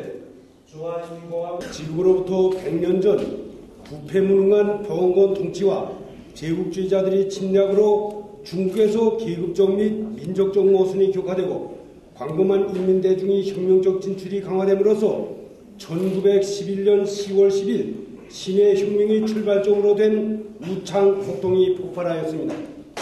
주재, 중화인민공화국 지구로부터 100년 전 부패무능한 병원권 통치와 제국주의자들이 침략으로 중국에서 계급적 및 민족적 모순이 격화되고 광범한 인민대중이 혁명적 진출이 강화됨으로써 1911년 10월 10일 신의 혁명이 출발점으로 된 우창폭동이 폭발하였습니다.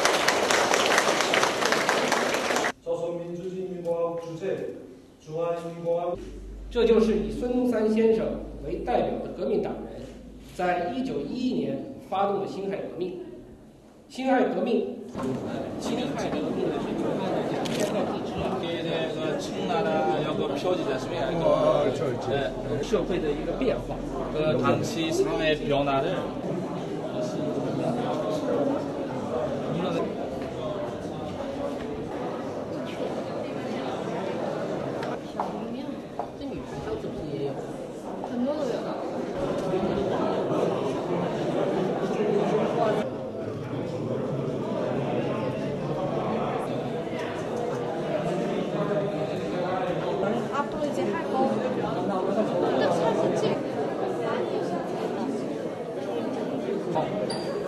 조선민주주의인민공화국 주재, 중华人民共和国这就是以孙中山先生为代表的革命党人，在1911年发动的辛亥革命。辛亥革命，辛亥革命呢是按照2000个地址啊， 给这个청나라有个표지됐습니다. 社会的一个变化， 당시 사회 변화를 앞으로 이제 할 거. 근데 사실 많이